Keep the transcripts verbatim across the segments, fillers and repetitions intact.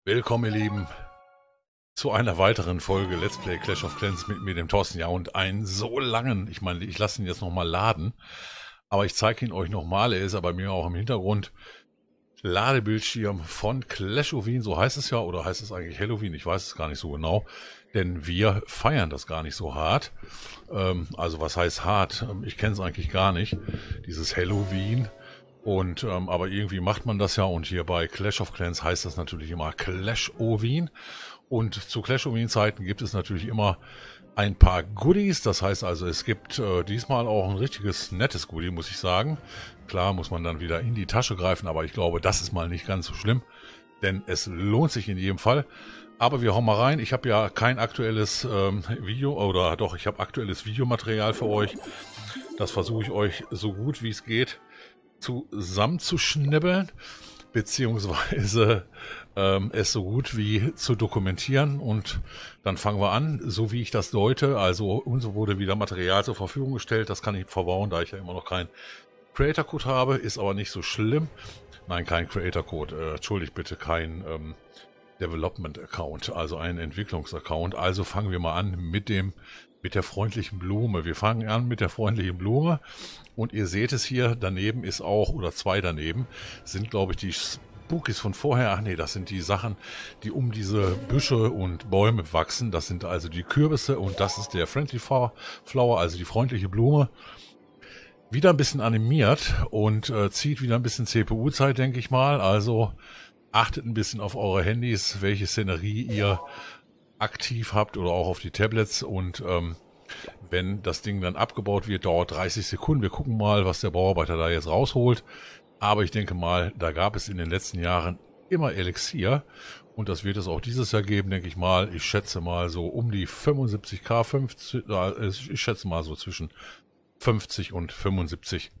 Willkommen, ihr Lieben, zu einer weiteren Folge Let's Play Clash of Clans mit mir, dem Thorsten. Ja, und einen so langen, ich meine, ich lasse ihn jetzt nochmal laden, aber ich zeige ihn euch nochmal, er ist aber bei mir auch im Hintergrund. Ladebildschirm von Clash of Wien, so heißt es ja, oder heißt es eigentlich Halloween, ich weiß es gar nicht so genau, denn wir feiern das gar nicht so hart. Ähm, also was heißt hart? Ich kenne es eigentlich gar nicht, dieses Halloween. Und ähm, aber irgendwie macht man das ja, und hier bei Clash of Clans heißt das natürlich immer Clash of Wien. Und zu Clash of Wien Zeiten gibt es natürlich immer ein paar Goodies. Das heißt also, es gibt äh, diesmal auch ein richtiges nettes Goodie, muss ich sagen. Klar muss man dann wieder in die Tasche greifen, aber ich glaube, das ist mal nicht ganz so schlimm, denn es lohnt sich in jedem Fall. Aber wir hauen mal rein. Ich habe ja kein aktuelles ähm, Video, oder doch, ich habe aktuelles Videomaterial für euch. Das versuche ich euch so gut wie es geht zusammenzuschnibbeln, beziehungsweise ähm, es so gut wie zu dokumentieren. Und dann fangen wir an, so wie ich das deute. Also uns wurde wieder Material zur Verfügung gestellt. Das kann ich verbauen, da ich ja immer noch keinen Creator Code habe. Ist aber nicht so schlimm. Nein, kein Creator Code. Äh, entschuldigt bitte, kein ähm, Development Account, also ein Entwicklungsaccount. Also fangen wir mal an mit dem mit der freundlichen Blume. Wir fangen an mit der freundlichen Blume, und ihr seht es hier, daneben ist auch, oder zwei daneben, sind glaube ich die Spookies von vorher. Ach nee, das sind die Sachen, die um diese Büsche und Bäume wachsen. Das sind also die Kürbisse, und das ist der Friendly Flower, also die freundliche Blume. Wieder ein bisschen animiert und äh, zieht wieder ein bisschen C P U-Zeit, denke ich mal. Also achtet ein bisschen auf eure Handys, welche Szenerie ihr aktiv habt, oder auch auf die Tablets. Und ähm, wenn das Ding dann abgebaut wird, dauert dreißig Sekunden. Wir gucken mal, was der Bauarbeiter da jetzt rausholt. Aber ich denke mal, da gab es in den letzten Jahren immer Elixier, und das wird es auch dieses Jahr geben, denke ich mal. Ich schätze mal so um die fünfundsiebzig K, fünfzig, ich schätze mal so zwischen fünfzig und fünfundsiebzigtausend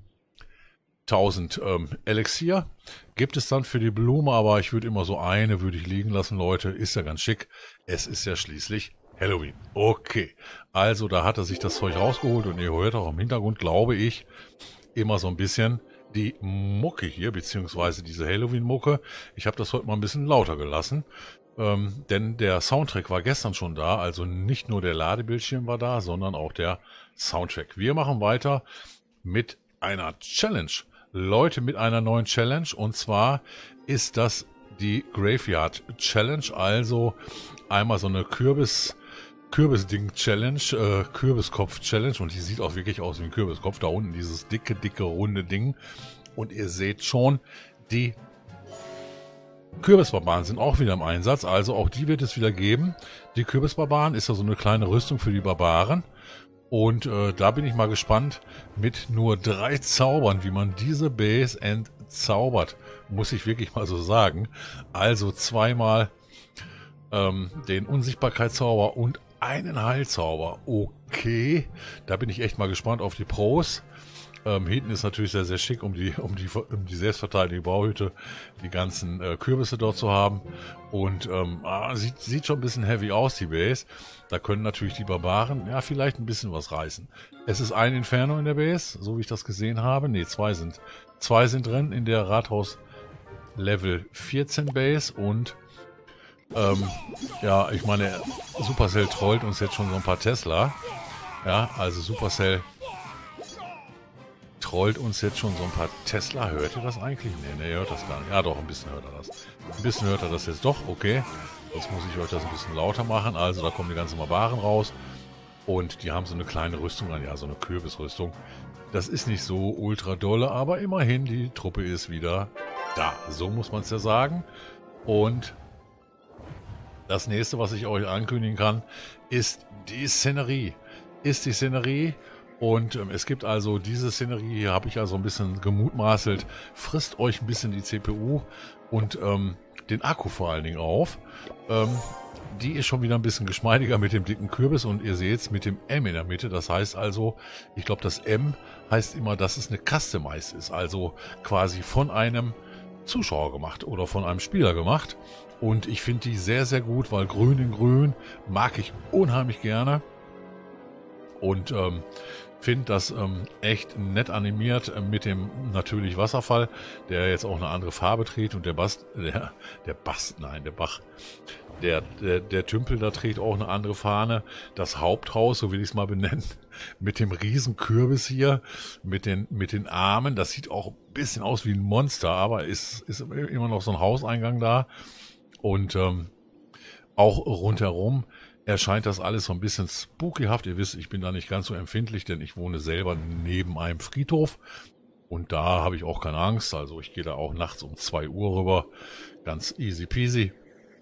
ähm, Elixier gibt es dann für die Blume, aber ich würde immer so eine würde ich liegen lassen, Leute. Ist ja ganz schick. Es ist ja schließlich Halloween. Okay, also da hat er sich das Zeug rausgeholt, und ihr hört auch im Hintergrund, glaube ich, immer so ein bisschen die Mucke hier, beziehungsweise diese Halloween-Mucke. Ich habe das heute mal ein bisschen lauter gelassen, ähm, denn der Soundtrack war gestern schon da, also nicht nur der Ladebildschirm war da, sondern auch der Soundtrack. Wir machen weiter mit einer Challenge. Leute, mit einer neuen Challenge, und zwar ist das die Graveyard Challenge, also einmal so eine Kürbis Kürbisding-Challenge, äh, Kürbiskopf-Challenge, und die sieht auch wirklich aus wie ein Kürbiskopf, da unten dieses dicke, dicke, runde Ding, und ihr seht schon, die Kürbisbarbaren sind auch wieder im Einsatz, also auch die wird es wieder geben. Die Kürbisbarbaren ist ja so eine kleine Rüstung für die Barbaren. Und äh, da bin ich mal gespannt, mit nur drei Zaubern, wie man diese Base entzaubert, muss ich wirklich mal so sagen. Also zweimal ähm, den Unsichtbarkeitszauber und einen Heilzauber. Okay, da bin ich echt mal gespannt auf die Pros. Ähm, hinten ist natürlich sehr, sehr schick, um die, um die, um die selbstverteidigende Bauhütte, die ganzen äh, Kürbisse dort zu haben. Und ähm, ah, sieht, sieht schon ein bisschen heavy aus, die Base. Da können natürlich die Barbaren, ja, vielleicht ein bisschen was reißen. Es ist ein Inferno in der Base, so wie ich das gesehen habe. Ne, zwei sind, zwei sind drin in der Rathaus Level vierzehn Base. Und ähm, ja, ich meine, Supercell trollt uns jetzt schon so ein paar Tesla. Ja, also Supercell trollt uns jetzt schon so ein paar Tesla. Hört ihr das eigentlich? Nee, nee, ihr hört das gar nicht. Ja doch, ein bisschen hört er das. Ein bisschen hört er das jetzt doch, okay. Jetzt muss ich euch das ein bisschen lauter machen. Also da kommen die ganzen Barbaren raus. Und die haben so eine kleine Rüstung an, ja, so eine Kürbisrüstung. Das ist nicht so ultra dolle, aber immerhin, die Truppe ist wieder da. So muss man es ja sagen. Und das nächste, was ich euch ankündigen kann, ist die Szenerie. Ist die Szenerie. Und ähm, es gibt also diese Szenerie, hier habe ich also ein bisschen gemutmaßelt, frisst euch ein bisschen die C P U und ähm, den Akku vor allen Dingen auf. Ähm, die ist schon wieder ein bisschen geschmeidiger mit dem dicken Kürbis, und ihr seht es mit dem M in der Mitte. Das heißt also, ich glaube, das M heißt immer, dass es eine Customize ist, also quasi von einem Zuschauer gemacht oder von einem Spieler gemacht. Und ich finde die sehr, sehr gut, weil grün in grün mag ich unheimlich gerne. Und ähm, Finde das ähm, echt nett animiert äh, mit dem natürlich Wasserfall, der jetzt auch eine andere Farbe trägt und der Bast, der, der Bast, nein, der Bach, der, der, der Tümpel da trägt auch eine andere Fahne. Das Haupthaus, so will ich es mal benennen, mit dem riesen Kürbis hier, mit den, mit den Armen, das sieht auch ein bisschen aus wie ein Monster, aber ist, ist immer noch so ein Hauseingang da und ähm, auch rundherum erscheint das alles so ein bisschen spookyhaft. Ihr wisst, ich bin da nicht ganz so empfindlich, denn ich wohne selber neben einem Friedhof. Und da habe ich auch keine Angst. Also ich gehe da auch nachts um zwei Uhr rüber. Ganz easy peasy.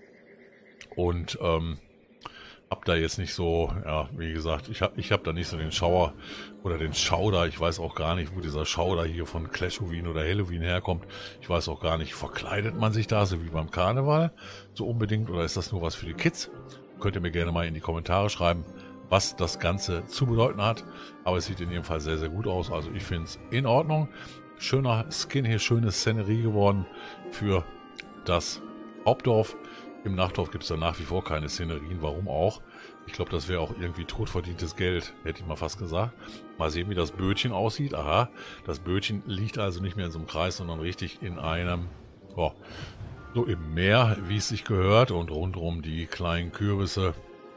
Und ähm, hab da jetzt nicht so, ja, wie gesagt, ich hab, ich hab da nicht so den Schauer oder den Schauder. Ich weiß auch gar nicht, wo dieser Schauder hier von Clashoween oder Halloween herkommt. Ich weiß auch gar nicht, verkleidet man sich da so wie beim Karneval so unbedingt oder ist das nur was für die Kids? Könnt ihr mir gerne mal in die Kommentare schreiben, was das Ganze zu bedeuten hat. Aber es sieht in jedem Fall sehr, sehr gut aus. Also ich finde es in Ordnung. Schöner Skin hier, schöne Szenerie geworden für das Hauptdorf. Im Nachdorf gibt es da nach wie vor keine Szenerien. Warum auch? Ich glaube, das wäre auch irgendwie totverdientes Geld, hätte ich mal fast gesagt. Mal sehen, wie das Bötchen aussieht. Aha, das Bötchen liegt also nicht mehr in so einem Kreis, sondern richtig in einem... Oh, so im Meer, wie es sich gehört, und rundherum die kleinen Kürbisse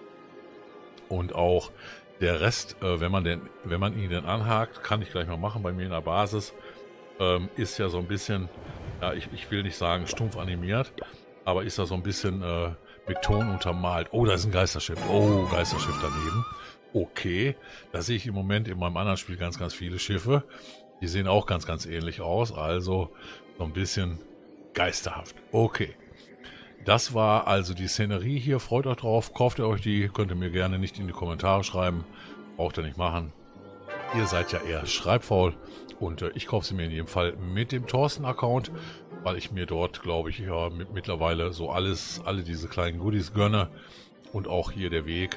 und auch der Rest, äh, wenn man denn, wenn man ihn denn anhakt, kann ich gleich mal machen bei mir in der Basis, ähm, ist ja so ein bisschen, ja, ich, ich will nicht sagen stumpf animiert, aber ist da so ein bisschen äh, mit Ton untermalt. Oh, da ist ein Geisterschiff. Oh, Geisterschiff daneben. Okay, da sehe ich im Moment in meinem anderen Spiel ganz, ganz viele Schiffe. Die sehen auch ganz, ganz ähnlich aus, also so ein bisschen geisterhaft. Okay. Das war also die Szenerie hier. Freut euch drauf. Kauft ihr euch die. Könnt ihr mir gerne nicht in die Kommentare schreiben. Braucht ihr nicht machen. Ihr seid ja eher schreibfaul. Und äh, ich kaufe sie mir in jedem Fall mit dem Thorsten-Account, weil ich mir dort, glaube ich, ja mit, mittlerweile so alles, alle diese kleinen Goodies gönne. Und auch hier der Weg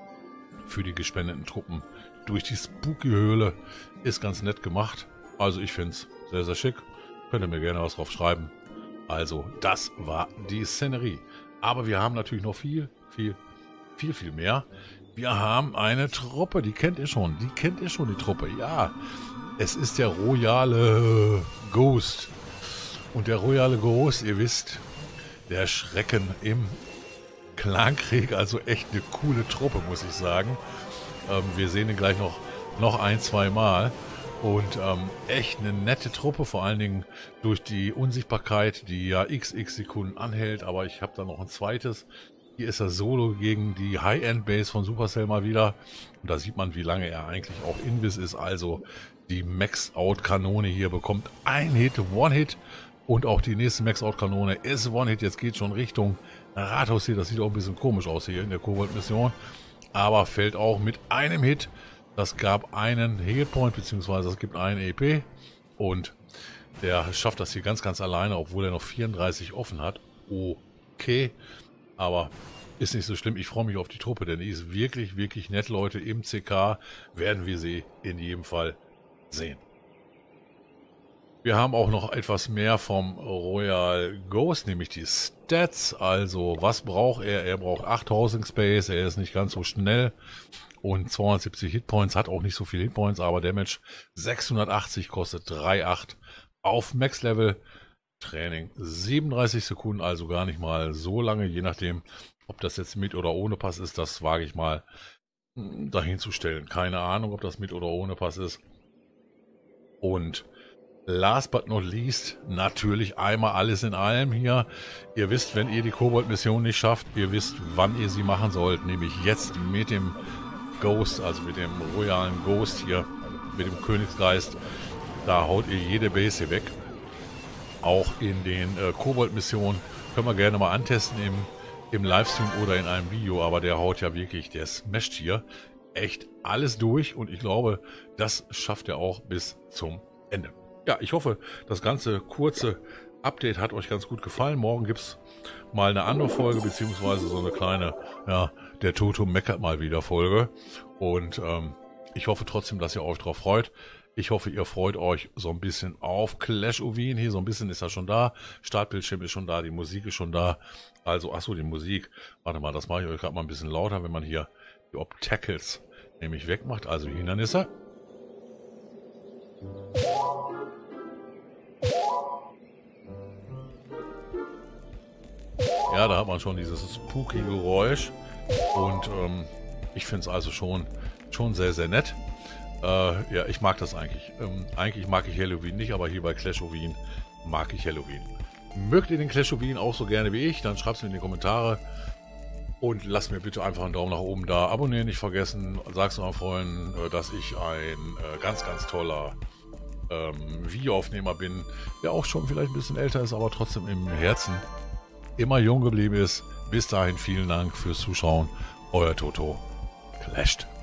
für die gespendeten Truppen durch die Spooky-Höhle ist ganz nett gemacht. Also ich finde es sehr, sehr schick. Könnt ihr mir gerne was drauf schreiben. Also, das war die Szenerie. Aber wir haben natürlich noch viel, viel, viel, viel mehr. Wir haben eine Truppe, die kennt ihr schon. Die kennt ihr schon, die Truppe. Ja, es ist der royale Ghost. Und der royale Ghost, ihr wisst, der Schrecken im Clankrieg. Also echt eine coole Truppe, muss ich sagen. Ähm, wir sehen ihn gleich noch, noch ein, zwei Mal. Und ähm, echt eine nette Truppe, vor allen Dingen durch die Unsichtbarkeit, die ja x x Sekunden anhält. Aber ich habe da noch ein zweites. Hier ist er solo gegen die High-End-Base von Supercell mal wieder. Und da sieht man, wie lange er eigentlich auch Invis ist. Also die Max-Out-Kanone hier bekommt ein Hit, One-Hit. Und auch die nächste Max-Out-Kanone ist One-Hit. Jetzt geht schon Richtung Rathaus hier. Das sieht auch ein bisschen komisch aus hier in der Kobold-Mission. Aber fällt auch mit einem Hit. Das gab einen Healpoint, beziehungsweise es gibt einen E P. Und der schafft das hier ganz, ganz alleine, obwohl er noch vierunddreißig offen hat. Okay, aber ist nicht so schlimm. Ich freue mich auf die Truppe, denn die ist wirklich, wirklich nett, Leute. Im C K werden wir sie in jedem Fall sehen. Wir haben auch noch etwas mehr vom Royal Ghost, nämlich die Stats. Also, was braucht er? Er braucht acht Housing Space, er ist nicht ganz so schnell. Und zweihundertsiebzig Hitpoints, hat auch nicht so viele Hitpoints, aber Damage sechshundertachtzig, kostet drei Komma acht auf Max-Level. Training siebenunddreißig Sekunden, also gar nicht mal so lange, je nachdem, ob das jetzt mit oder ohne Pass ist, das wage ich mal dahin zu stellen. Keine Ahnung, ob das mit oder ohne Pass ist. Und last but not least, natürlich einmal alles in allem hier. Ihr wisst, wenn ihr die Kobold-Mission nicht schafft, ihr wisst, wann ihr sie machen sollt, nämlich jetzt mit dem Ghost, also mit dem royalen Ghost hier, mit dem Königsgeist. Da haut ihr jede Base hier weg. Auch in den äh, Kobold-Missionen können wir gerne mal antesten im, im Livestream oder in einem Video, aber der haut ja wirklich, der smasht hier echt alles durch und ich glaube, das schafft er auch bis zum Ende. Ja, ich hoffe, das ganze kurze Update hat euch ganz gut gefallen. Morgen gibt es mal eine andere Folge, beziehungsweise so eine kleine, ja, der Toto meckert mal wieder Folge. Und ähm, ich hoffe trotzdem, dass ihr euch drauf freut. Ich hoffe, ihr freut euch so ein bisschen auf Clash of Wien. Hier so ein bisschen ist er schon da. Startbildschirm ist schon da, die Musik ist schon da. Also, achso, die Musik. Warte mal, das mache ich euch gerade mal ein bisschen lauter, wenn man hier die Obstacles nämlich wegmacht, also die Hindernisse. Ja, da hat man schon dieses spooky Geräusch und ähm, ich finde es also schon, schon sehr, sehr nett. Äh, ja, ich mag das eigentlich. Ähm, eigentlich mag ich Halloween nicht, aber hier bei Clashoween mag ich Halloween. Mögt ihr den Clashoween auch so gerne wie ich, dann schreibt es mir in die Kommentare und lasst mir bitte einfach einen Daumen nach oben da. Abonnieren nicht vergessen, sag's euren Freunden, äh, dass ich ein äh, ganz, ganz toller ähm, Videoaufnehmer bin, der auch schon vielleicht ein bisschen älter ist, aber trotzdem im Herzen immer jung geblieben ist. Bis dahin vielen Dank fürs Zuschauen. Euer Toto. Clashed.